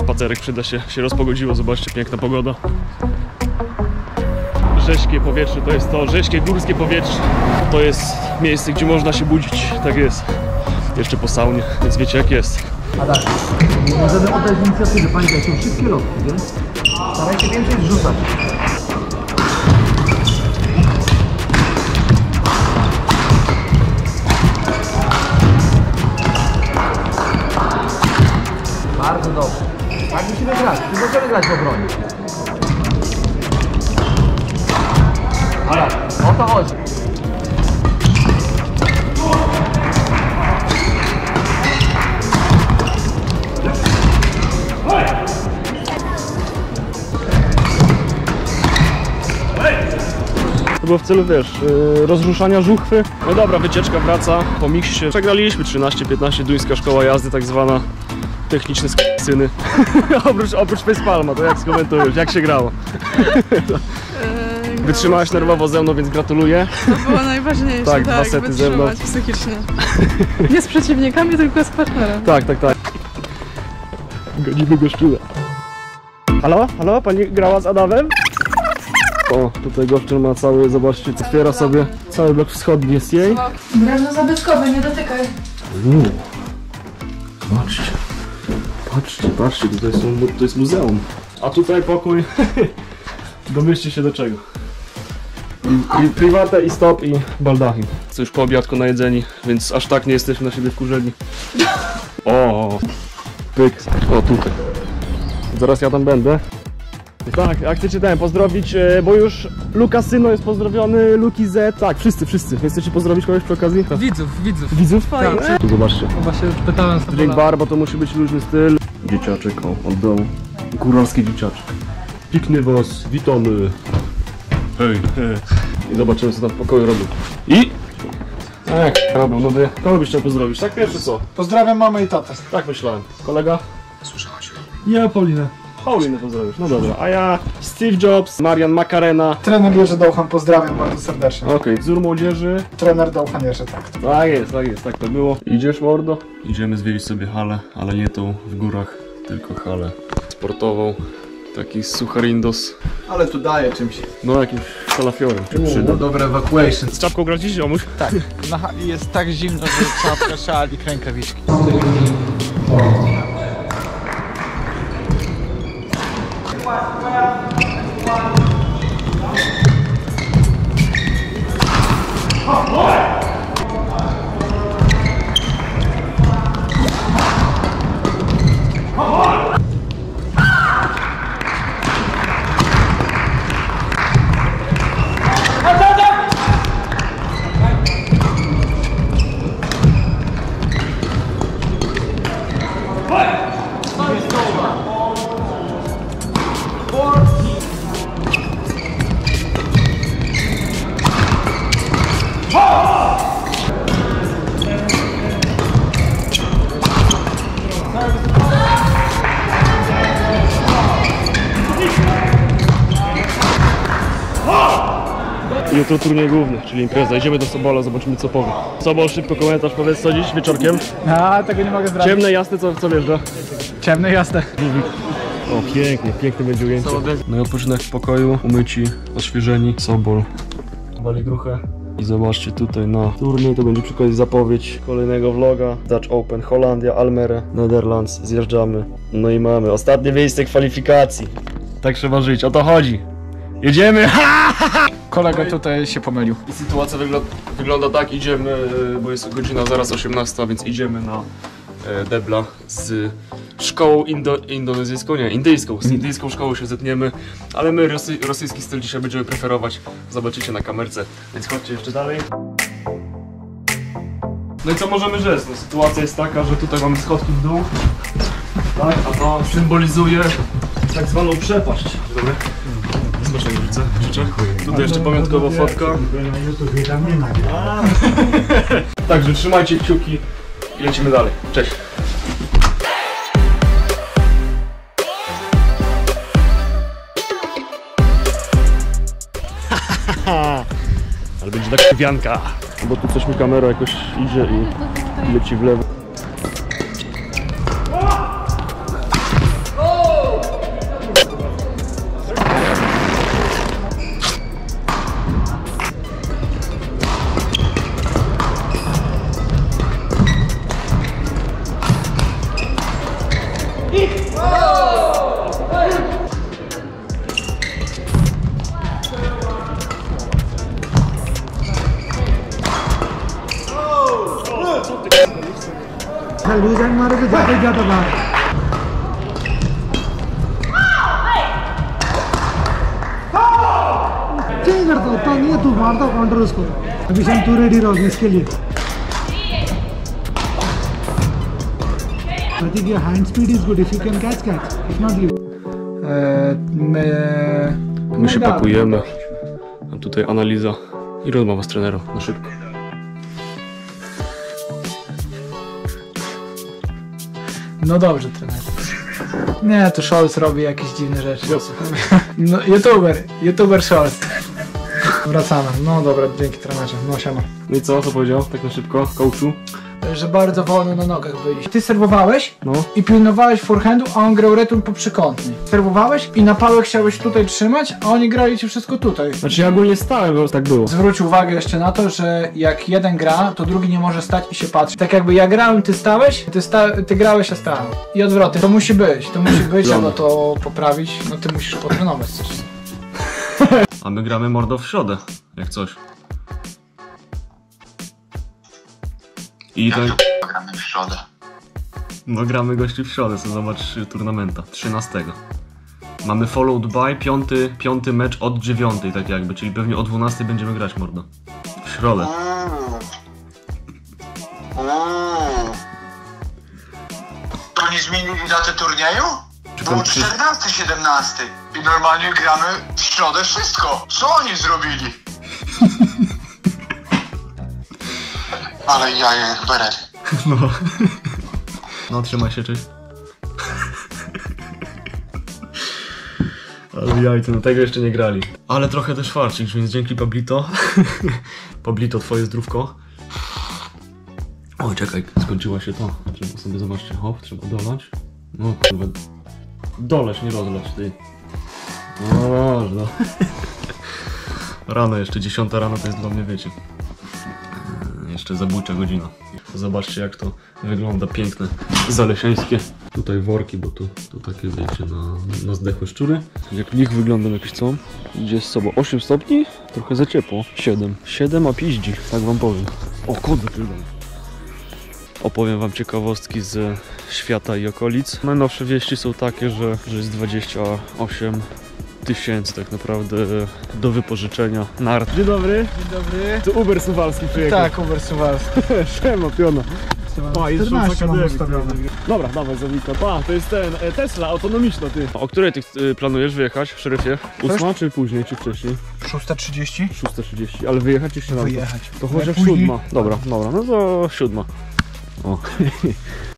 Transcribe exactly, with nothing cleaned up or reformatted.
spacerek przyda się, się rozpogodziło, zobaczcie, piękna pogoda. Rześkie powietrze to jest to, rześkie górskie powietrze to jest miejsce, gdzie można się budzić, tak jest. Jeszcze po saunie, więc wiecie jak jest. A tak, możemy oddać inicjatywę, pamiętaj, są wszystkie lotki, nie? Staraj się więcej wrzucać. Bardzo dobrze. Tak musimy grać, nie możemy grać w obronie. Ale o to chodzi. To było w celu, wiesz, yy, rozruszania żuchwy. No dobra, wycieczka wraca po miksie. Przegraliśmy trzynaście piętnaście, duńska szkoła jazdy tak zwana. Techniczne syny. oprócz, oprócz facepalma, to jak skomentujesz, jak się grało? Eee, Wytrzymałaś nerwowo ze mną, więc gratuluję. To było najważniejsze, tak, tak, dwa sety ze mną. psychicznie. Nie z przeciwnikami, tylko z partnerem. Tak, tak, tak. Godzimy goszczule. Halo? Halo? Pani grała z Adamem? O, tutaj goszczyn ma cały, zobaczcie, otwiera sobie cały blok wschodni jest jej. Drewno zabytkowe, nie dotykaj. Uuu. Patrzcie. Patrzcie, patrzcie, tutaj są, to jest muzeum. A tutaj pokój. Domyślcie się do czego. I, i private, i stop, i baldachin. Co już po obiadku najedzeni, więc aż tak nie jesteśmy na siebie wkurzeni. O, pyk. O, tutaj. Zaraz ja tam będę. Tak, a chcecie ten pozdrowić, bo już Luka Syno jest pozdrowiony, Luki Z, tak, wszyscy, wszyscy. Chcecie pozdrowić kogoś przy okazji? Widzów, widzów. Widzów? Fajnie. Tak. Tu zobaczcie. Właśnie pytałem sobie. Drink bar, bo to musi być luźny styl. Dzieciaczek, o, od dołu. Góralski dzieciaczek. Pikny was, witamy. Hej, hej. I zobaczymy, co tam w pokoju robią. I... Jak robią, no ty, kogo byś chciał pozdrowić, tak pierwszy co? Pozdrawiam mamę i tatę. Tak myślałem. Kolega? Słyszałaś? Ja Paulinę. Paulinę pozdrowisz, no dobra. A ja Steve Jobs, Marian Macarena. Trener Jerzy Dołchan, pozdrawiam bardzo serdecznie. Okej, okay. Wzór młodzieży. Trener Dołchan Jerzy, tak. Tak jest, tak jest, tak to było. Idziesz, mordo? Idziemy zwiedzić sobie halę, ale nie tą w górach, tylko halę sportową. Taki sucharindos. Ale tu daje czymś. No jakimś kalafiorem się przyda. No dobre evacuation. Z czapką grać dziś, omuś? Tak. Na hali jest tak zimno, że czapka, szal i rękawiczki. Jutro turniej główny, czyli impreza. Idziemy do Sobola, zobaczymy co powie. Sobol, szybko komentarz, powiedz co dziś wieczorkiem. A, tego nie mogę zdradzić. Ciemne, jasne, co, co wiesz, no? Ciemne, jasne. O, pięknie, piękne będzie ujęcie. No i odpoczynek w pokoju, umyci, odświeżeni. Sobol wali gruchę. I zobaczcie tutaj na turniej, to będzie przy okazji zapowiedź kolejnego vloga. Dutch Open, Holandia, Almere, Netherlands, zjeżdżamy. No i mamy ostatnie miejsce kwalifikacji. Tak trzeba żyć, o to chodzi. Jedziemy! Kolega tutaj się pomylił. I sytuacja wygl wygląda tak, idziemy, bo jest godzina zaraz osiemnasta, więc idziemy na e, debla z szkołą indo indonezyjską, nie, indyjską, z indyjską szkołą się zetniemy, ale my rosy rosyjski styl dzisiaj będziemy preferować, zobaczycie na kamerce, więc chodźcie jeszcze dalej. No i co możemy rzec? No, sytuacja jest taka, że tutaj mamy schodki w dół, tak, a to symbolizuje tak zwaną przepaść. Dobra? Smacznego życzę, życzę. Tutaj jeszcze pamiątkowa fotka. Także trzymajcie kciuki i lecimy dalej. Cześć! Ale będzie tak krwianka. Bo tu coś mi kamera jakoś idzie i leci w lewo. Loose and मारे तो ज्यादा ही ज्यादा बाहर क्या ही करता उतना नहीं है तू मारता काउंटर उसको अभी शाम तू रेडी रहो इसके लिए I think your hand speed is good if you can catch catch if not you My się pakujemy. A tutaj analiza i rozmowa z trenerem na szybko. No dobrze, trener. Nie, to Scholz robi jakieś dziwne rzeczy. No, youtuber, youtuber Scholz. Wracamy. No dobra, dzięki trenerze. No siema. No i co, co powiedział tak na szybko, coachu? Że bardzo wolno na nogach byliście. Ty serwowałeś No. i pilnowałeś forehandu, a on grał return po przykątnej. Serwowałeś i na pałę chciałeś tutaj trzymać, a oni grali ci wszystko tutaj. Znaczy ja ogólnie stałem, bo tak było. Zwróć uwagę jeszcze na to, że jak jeden gra, to drugi nie może stać i się patrzy. Tak jakby ja grałem, ty stałeś, ty, sta ty grałeś, a stałem. I odwrotnie. To musi być, to musi być, trzeba to poprawić. No ty musisz potrenować coś. A my gramy mordo w środę, jak coś. I tak... Gramy w środę. No gramy gości w środę, co zobacz turnamenta, trzynastego. Mamy followed by, piąty, piąty mecz od dziewiątej, tak jakby, czyli pewnie o dwunastej będziemy grać mordo. W środę. To nie zmienili datę turnieju? tam Było przy- czternasty, siedemnasty. I normalnie gramy w środę wszystko. Co oni zrobili? Ale jaje, beret. No. No trzymaj się, cześć. Ale jajce, no tego jeszcze nie grali. Ale trochę też farcik, więc dzięki Pablito. Pablito, twoje zdrówko. Oj, czekaj, skończyła się to. Trzeba sobie, zobaczcie, hop, trzeba dolać. No kurwa. Doleć, nie rozlać, ty. No można. Rano jeszcze, dziesiąta rano to jest dla mnie, wiecie. Jeszcze zabójcza godzina. Zobaczcie, jak to wygląda, piękne, zalesiańskie. Tutaj worki, bo tu, tu takie, wiecie, na, na zdechłe szczury. Jak lich wygląda jakiś co? Idzie z sobą osiem stopni, trochę za ciepło. siedem. siedem a piździ, tak wam powiem. O kurde, tyle. Opowiem wam ciekawostki z świata i okolic. Najnowsze wieści są takie, że, że jest dwadzieścia osiem tysięcy tak naprawdę do wypożyczenia nart. Dzień dobry. Dzień dobry. Tu Uber Suwalski przyjechał. Tak, Uber Suwalski. Siema, piona. Pa, jest czternaście mam akademii. ustawione. Dobra, dawaj zawika. Pa, to jest ten e, Tesla autonomiczna, ty. O której ty y, planujesz wyjechać w szeryfie? Ósma czy później, czy wcześniej? szósta trzydzieści? Szósta trzydzieści, ale wyjechać czy śniadanko? Wyjechać. To chociaż Później. siódma. Dobra, dobra, no to siódma. O.